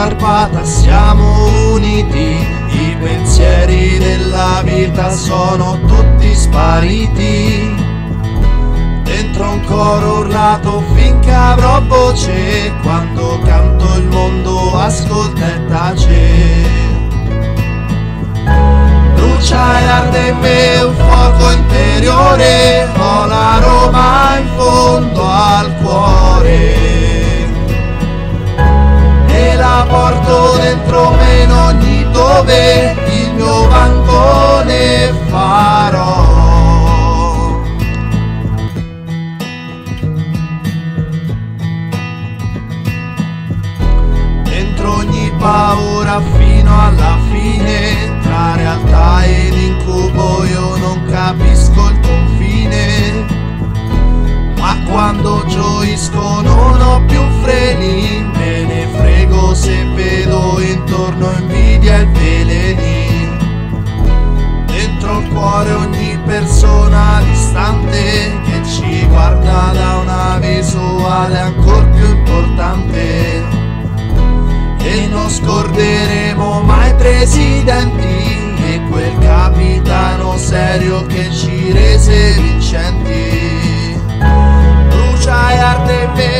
scarpata siamo uniti, i pensieri della vita sono tutti spariti. Dentro un coro urlato finché avrò voce, quando canto il mondo ascolta e tace. Brucia e arde in me un fuoco interiore, ho la Roma in fondo al cuore e la porto dentro me in ogni dove, il mio bancone farò. Dentro ogni paura fino alla fine, tra realtà ed incubo io non capisco il confine, ma quando gioisco non ho più freni, me ne frego se vedo intorno invidia e veleni. Dentro il cuore ogni persona distante che ci guarda da una visuale ancor più importante, e non scorderemo mai i presidenti e quel capitano serio che ci rese vincenti. Brucia e arde